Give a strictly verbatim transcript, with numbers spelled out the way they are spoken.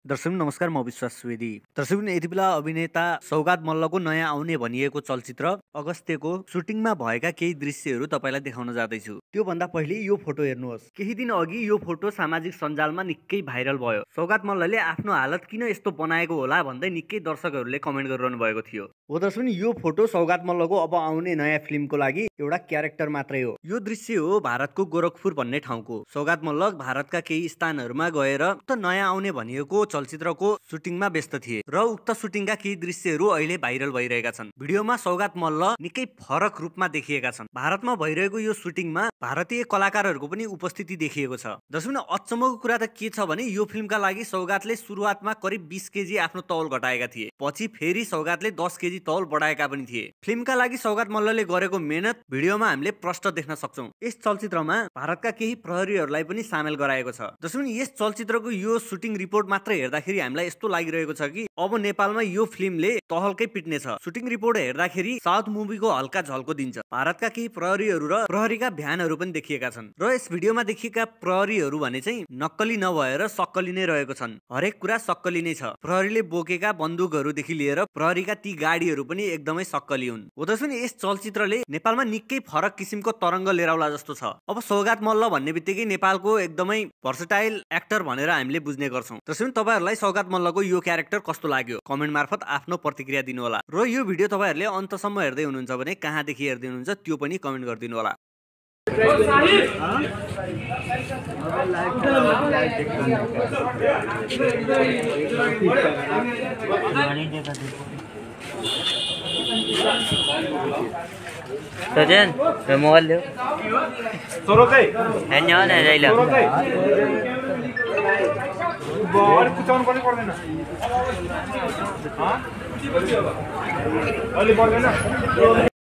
दर्शक नमस्कार, म विश्वास सुवेदी। दर्शक यति बेला अभिनेता सौगात मल्लको नयाँ आउने भनिएको चलचित्र अगस्त्यको सुटिङमा भएका केही दृश्यहरू तपाईलाई देखाउन जाँदैछु। त्यो भन्दा पहिले यो फोटो हेर्नुहोस्। केही दिन अघि यो फोटो सामाजिक सञ्जालमा निकै भाइरल भयो। सौगात मल्लले आफ्नो हालत किन यस्तो बनाएको होला भन्दै निकै दर्शकहरूले कमेन्ट गरिरहनु भएको थियो। हो दर्शक, यो फोटो सौगात मल्लको अब आउने नयाँ फिल्मको लागि एउटा क्यारेक्टर मात्रै हो। यो दृश्य हो भारतको गोरखपुर भन्ने ठाउँको। सौगात मल्ल भारतका केही स्थानहरूमा गएर त नयाँ आउने भनिएको चलचित्रको सुटिङमा व्यस्त थिए र उक्त सुटिङका केही दृश्यहरू अहिले भाइरल भइरहेका छन्। भिडियोमा सौगात मल्ल निकै फरक रूपमा देखिएका छन्। भारतमा भइरहेको यो सुटिङमा भारतीय कलाकारहरूको पनि उपस्थिति देखिएको छ। दर्शक, अचम्मको कुरा त के छ भने यो फिल्मका लागि सौगातले सुरुवातमा करिब बीस केजी आफ्नो तौल घटाएका थिए। पछि फेरि सौगातले दस केजी तौल बढाएका पनि थिए। फिल्मका लागि सौगात मल्लले गरेको मेहनत भिडियोमा हामीले प्रष्ट देख्न सक्छौं। यस चलचित्रमा भारतका केही प्रहरीहरूलाई पनि सामेल गराएको छ। दर्शक, यस चलचित्रको यो सुटिङ रिपोर्ट मात्र हेर्दाखेरि हामीलाई यस्तो लागिरहेको छ कि अब नेपालमा यो फिल्मले तहल्कै पिट्ने छ। सुटिङ रिपोर्ट हेर्दाखेरि साउथ मुभीको हल्का झल्को दिन्छ। भारतका केही प्रहरीहरू र प्रहरीका भ्यानहरू पनि देखिएका छन् र यस भिडियोमा देखिएका प्रहरीहरू भने चाहिँ नक्कली नभएर सक्कली नै रहेको छन्। हरेक कुरा सक्कली नै छ। प्रहरीले बोकेका बन्दुकहरूदेखि लिएर प्रहरीका ती गाडीहरू पनि एकदमै सक्कली हुन्। हो दर्शक, यस चलचित्रले नेपालमा निकै फरक किसिमको तरङ्ग लिएर आउला जस्तो छ। अब सौगात मल्ल भन्ने बित्तिकै नेपालको एकदमै भर्सटाइल एक्टर भनेर हामीले बुझ्ने गर्छौं। दर्शक, तपाईहरुलाई सौगात मल्लको यो क्यारेक्टर कस्तो लाग्यो कमेन्ट मार्फत आफ्नो प्रतिक्रिया दिनु होला र यो भिडियो तपाईहरुले अन्तसम्म हेर्दै हुनुहुन्छ भने कहाँदेखि हेर्दै हुनुहुन्छ त्यो पनि कमेन्ट गरिदिनु होला। सजन मोबाइल ल्याऊ सोरोकै हैन न जाइला सोरोकै बॉडी कुचाउनु पनि पर्दैन ह अलि पर्दैन।